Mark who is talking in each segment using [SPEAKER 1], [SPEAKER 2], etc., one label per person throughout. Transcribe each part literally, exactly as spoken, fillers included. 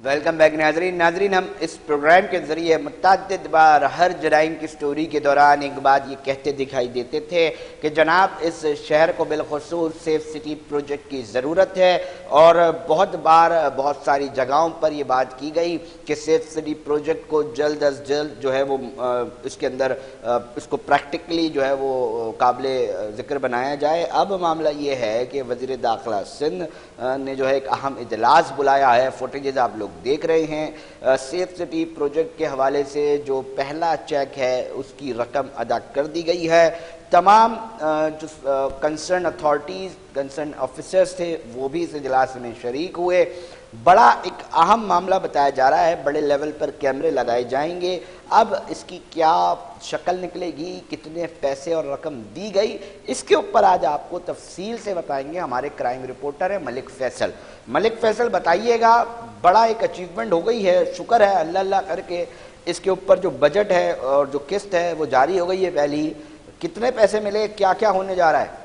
[SPEAKER 1] Welcome back ناظرین ناظرین ہم اس پروگرام کے ذریعے متعدد بار ہر جرائم کی سٹوری کے دوران ایک بات یہ کہتے دکھائی دیتے تھے کہ جناب اس شہر کو بالخصوص سیف سٹی پروجیکٹ کی ضرورت ہے، اور بہت بار بہت ساری جگہوں پر یہ بات کی گئی کہ سیف سٹی پروجیکٹ کو جلد از جلد جو ہے وہ اس کے اندر اس کو پریکٹیکلی جو ہے وہ قابل ذکر بنایا جائے۔ اب معاملہ یہ ہے کہ وزیر داخلہ سندھ نے جو ہے ایک اہم اجلاس بلایا ہے، فوٹیجز آپ لوگ دیکھ رہے ہیں۔ سیف سٹی پروجیکٹ کے حوالے سے جو پہلا چیک ہے اس کی رقم ادا کر دی گئی ہے۔ تمام جو کنسرن اتھارٹیز کنسرن آفیسرز تھے وہ بھی اس اجلاس میں شریک ہوئے۔ بڑا ایک اہم معاملہ بتایا جا رہا ہے، بڑے لیول پر کیمرے لگائے جائیں گے۔ اب اس کی کیا شکل نکلے گی، کتنے پیسے اور رقم دی گئی، اس کے اوپر آج آپ کو تفصیل سے بتائیں گے ہمارے کرائم رپورٹر ہیں ملک فیصل۔ ملک فیصل بتائیے گا، بڑا ایک اچیومنٹ ہو گئی ہے، شکر ہے اللہ اللہ کر کے اس کے اوپر جو بجٹ ہے اور جو قسط ہے وہ جاری ہو گئی ہے پہلی، کتنے پیسے ملے، کیا کیا ہونے جا رہا ہے؟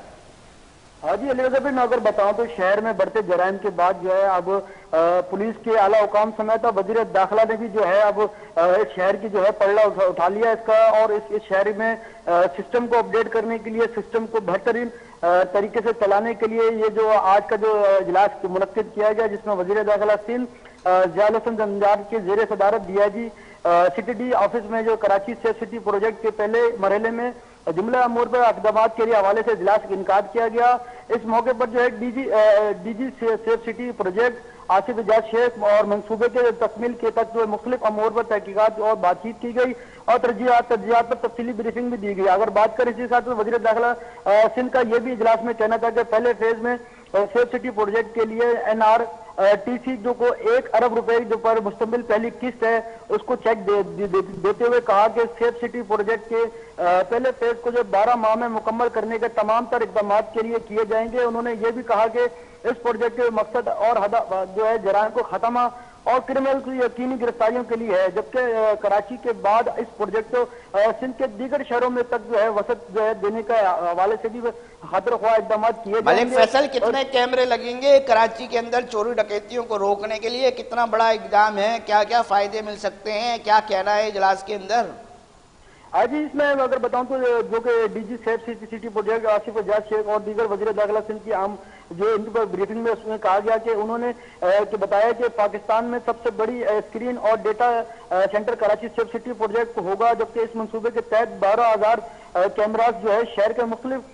[SPEAKER 2] ہاں جی علی حسین، میں اگر بتاؤں تو شہر میں بڑھتے جرائم کے بعد جو ہے اب پولیس کے اعلیٰ حکام سمیت وزیر داخلہ نے بھی جو ہے اب اس شہر کی جو ہے پلڑا اٹھا لیا اس کا، اور اس شہر میں سسٹم کو اپڈیٹ کرنے کے لیے، سسٹم کو بہترین طریقے سے چلانے کے لیے یہ جو آج کا جو اجلاس منعقد کیا گیا، جس میں وزیر داخلہ سندھ ضیاء الحسن زنجان کے زیر صدارت D I G city D office میں جو کراچی سیف سٹی پروجیکٹ کے پہلے مرحلے میں جملہ امور پر اقدامات کے لیے حوالے سے اجلاس کا انعقاد کیا گیا۔ اس موقع پر جو ہے D G D G safe city project Asif Ejaz Sheikh اور منصوبے کے تکمیل کے تک جو مختلف امور پر تحقیقات اور بات چیت کی گئی اور ترجیحات ترجیحات پر تفصیلی بریفنگ بھی دی گئی۔ اگر بات کریں اسی ساتھ وزیر داخلہ سندھ کا یہ بھی اجلاس میں کہنا تھا کہ پہلے فیز میں سیف سٹی پروجیکٹ کے لیے این آر ٹی سی جو کو ایک ارب روپے جو پر مشتمل پہلی قسط ہے اس کو چیک دے, دے, دے, دیتے ہوئے کہا کہ سیف سٹی پروجیکٹ کے پہلے فیز کو جو بارہ ماہ میں مکمل کرنے کے تمام تر اقدامات کے لیے کیے جائیں گے۔ انہوں نے یہ بھی کہا کہ اس پروجیکٹ کے مقصد اور ہدف جو ہے جرائم کو ختمہ اور کرمنل کی یقینی گرفتاریوں کے لیے ہے، جبکہ کراچی کے بعد اس پروجیکٹ کو سندھ کے دیگر شہروں میں تک جو ہے وسعت جو ہے دینے کا حوالے سے بھی خاطر خواہ اقدامات کیے جائیں گے۔
[SPEAKER 1] ملک فیصل، کتنے کیمرے لگیں گے کراچی کے اندر چوری ڈکیتیوں کو روکنے کے لیے؟ کتنا بڑا اقدام ہے، کیا کیا فائدے مل سکتے ہیں، کیا کہنا ہے اجلاس کے اندر؟
[SPEAKER 2] آج اس میں اگر بتاؤں تو جو کہ D G safe city project Asif Ejaz Sheikh اور دیگر وزیر داخلہ سندھ کی عام جو ان پر بریفنگ میں اس میں کہا گیا کہ انہوں نے کہ بتایا کہ پاکستان میں سب سے بڑی اسکرین اور data centre Karachi safe city project ہوگا، جبکہ اس منصوبے کے تحت بارہ ہزار کیمراز جو ہے شہر کے مختلف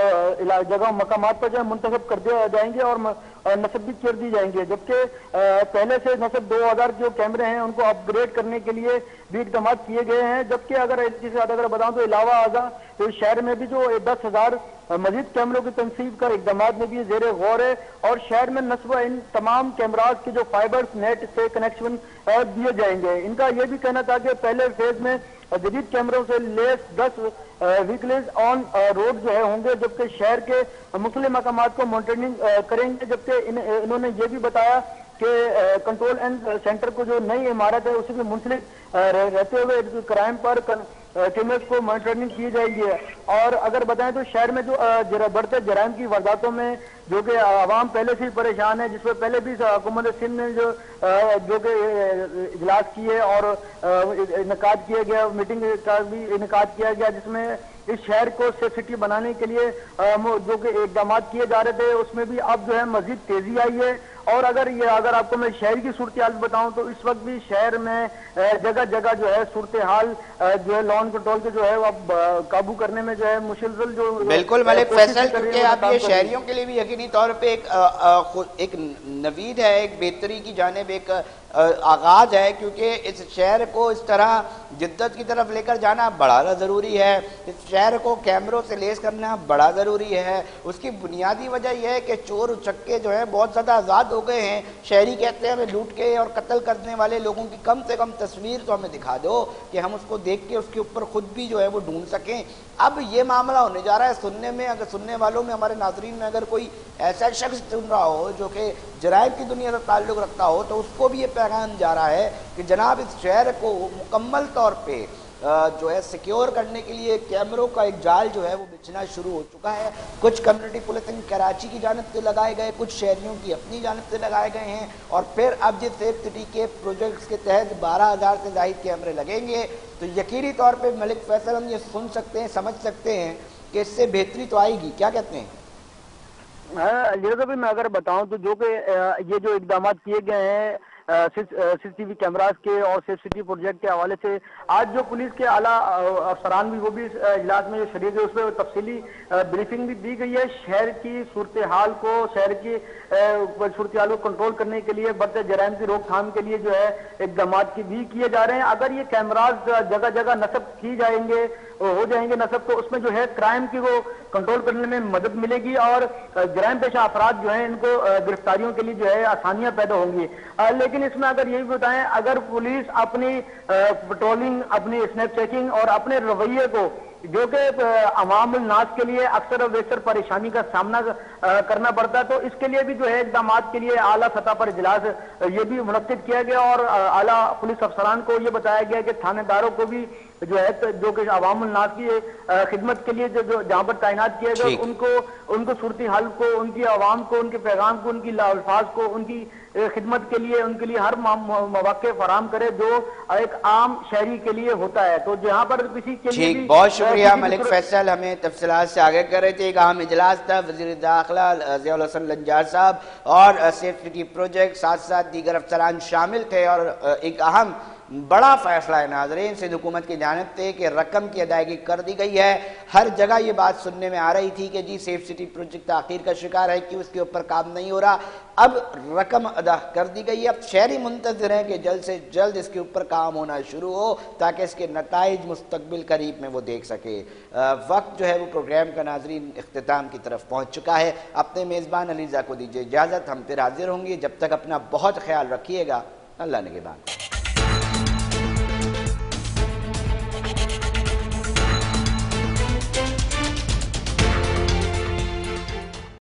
[SPEAKER 2] جگہ مقامات پر جو ہے منتخب کر دیے جائیں گے اور نصب بھی کر دی جائیں گے، جبکہ پہلے سے نصب دو ہزار جو کیمرے ہیں ان کو اپ گریڈ کرنے کے لیے بھی اقدامات کیے گئے ہیں۔ جبکہ اگر اس کے ساتھ اگر بتاؤں تو علاوہ ازاں تو شہر میں بھی جو دس ہزار مزید کیمروں کی تنصیب کا اقدامات میں بھی زیر غور ہے، اور شہر میں نصب ان تمام کیمراز کے جو فائبر نیٹ سے کنیکشن دیے جائیں گے۔ ان کا یہ بھی کہنا تھا کہ پہلے فیز میں جدید کیمروں سے لیس دس ویکلز آن روڈ جو ہے ہوں گے، جبکہ شہر کے مختلف مقامات کو مانیٹرنگ کریں گے۔ جبکہ انہوں نے یہ بھی بتایا کہ کنٹرول اینڈ سینٹر کو جو نئی عمارت ہے اسے بھی منسلک رہتے ہوئے کرائم پر کیمرز کو مانیٹرنگ کی جائے گی۔ اور اگر بتائیں تو شہر میں جو بڑھتے جرائم کی وارداتوں میں جو کہ عوام پہلے سے ہی پریشان ہے، جس میں پہلے بھی حکومت سندھ نے جو جو کہ اجلاس کیے اور انعقاد کیا گیا، میٹنگ کا بھی انعقاد کیا گیا، جس میں اس شہر کو سیف سٹی بنانے کے لیے جو کہ اقدامات کیے جا رہے تھے اس میں بھی اب جو ہے مزید تیزی آئی ہے۔ اور اگر یہ اگر آپ کو میں شہر کی صورتحال بتاؤں تو اس وقت بھی شہر میں جگہ جگہ جو ہے صورتحال جو ہے لا اینڈ کنٹرول کے جو ہے اب قابو کرنے میں جو ہے مسلسل جو
[SPEAKER 1] بالکل ملک فیصل، کیونکہ اب یہ شہریوں کے لیے بھی یقینی طور پہ ایک ایک نوید ہے، ایک بہتری کی جانب ایک آغاز ہے، کیونکہ اس شہر کو اس طرح جدت کی طرف لے کر جانا بڑا ضروری ہے، اس شہر کو کیمروں سے لیس کرنا بڑا ضروری ہے۔ اس کی بنیادی وجہ یہ ہے کہ چور چکے جو ہیں بہت زیادہ آزاد ہو گئے ہیں۔ شہری کہتے ہیں ہمیں لوٹ کے اور قتل کرنے والے لوگوں کی کم سے کم تصویر تو ہمیں دکھا دو کہ ہم اس کو دیکھ کے اس کے اوپر خود بھی جو ہے وہ ڈھونڈ سکیں۔ اب یہ معاملہ ہونے جا رہا ہے، سننے میں اگر سننے والوں میں ہمارے ناظرین میں اگر کوئی ایسا شخص سن رہا ہو جو کہ جرائم کی دنیا سے تعلق رکھتا ہو تو اس کو بھی یہ پیغام جا رہا ہے کہ جناب اس شہر کو مکمل طور پہ جو ہے سیکیور کرنے کے لیے کیمروں کا ایک جال جو ہے وہ بچھنا شروع ہو چکا ہے. کچھ کمیونٹی پولیسنگ کراچی کی جانب سے لگائے گئے, کچھ شہریوں کی اپنی جانب سے لگائے گئے ہیں, اور پھر اب جس سیف سٹی کے پروجیکٹس کے تحت بارہ ہزار سے زائد کیمرے لگیں گے تو یقینی طور پہ ملک فیصل ہم یہ سن سکتے ہیں, سمجھ سکتے ہیں کہ اس سے بہتری تو آئے گی. کیا کہتے ہیں؟
[SPEAKER 2] جیسا بھی میں اگر بتاؤں تو جو کہ یہ جو اقدامات کیے گئے ہیں سی سی ٹی وی کیمراز کے اور سیف سٹی پروجیکٹ کے حوالے سے, آج جو پولیس کے اعلیٰ افسران بھی وہ بھی اس اجلاس میں جو شریک ہے اس میں تفصیلی بریفنگ بھی دی گئی ہے. شہر کی صورتحال کو شہر کی صورتحال کو کنٹرول کرنے کے لیے بڑھتے جرائم کی روک تھام کے لیے جو ہے اقدامات کی بھی کیے جا رہے ہیں. اگر یہ کیمراز جگہ جگہ نصب کی جائیں گے ہو جائیں گے نصب تو اس میں جو ہے کرائم کی وہ کنٹرول کرنے میں مدد ملے گی اور جرائم پیشہ افراد جو ہیں ان کو گرفتاریوں کے لیے جو ہے آسانیاں پیدا ہوں گی. لیکن اس میں اگر یہی بتائیں, اگر پولیس اپنی پٹرولنگ, اپنی اسنیپ چیکنگ اور اپنے رویے کو جو کہ عوام الناس کے لیے اکثر و بیشتر پریشانی کا سامنا کرنا پڑتا ہے تو اس کے لیے بھی جو ہے اقدامات کے لیے اعلیٰ سطح پر اجلاس یہ بھی منعقد کیا گیا اور اعلیٰ پولیس افسران کو یہ بتایا گیا کہ تھانے داروں کو بھی جو ہے جو کہ عوام الناس کی خدمت کے لیے جو جہاں پر تعینات کیا گیا ان کو ان کو صورتحال کو, ان کی عوام کو, ان کے پیغام کو, ان کی الفاظ کو, ان کی خدمت کے لیے ان کے لیے ہر مواقع فراہم کرے جو ایک عام شہری کے لیے ہوتا ہے. تو جہاں پر کسی کے لیے بھی
[SPEAKER 1] بہت شکریہ ملک فیصل, ہمیں تفصیلات سے آگے کر رہے تھے. ایک اہم اجلاس تھا, وزیر داخلہ ضیاء الحسن لنجار صاحب اور سیف سٹی پروجیکٹ ساتھ ساتھ دیگر افسران شامل تھے, اور ایک اہم بڑا فیصلہ ہے ناظرین سندھ حکومت کی جانب سے کہ رقم کی ادائیگی کر دی گئی ہے. ہر جگہ یہ بات سننے میں آ رہی تھی کہ جی سیف سٹی پروجیکٹ تاخیر کا شکار ہے, کیوں اس کے اوپر کام نہیں ہو رہا. اب رقم ادا کر دی گئی ہے, اب شہری منتظر ہیں کہ جلد سے جلد اس کے اوپر کام ہونا شروع ہو تاکہ اس کے نتائج مستقبل قریب میں وہ دیکھ سکے. وقت جو ہے وہ پروگرام کا ناظرین اختتام کی طرف پہنچ چکا ہے. اپنے میزبان علیزہ کو دیجیے اجازت, ہم پھر حاضر ہوں گے. جب تک اپنا بہت خیال رکھیے گا. اللہ نگہبان.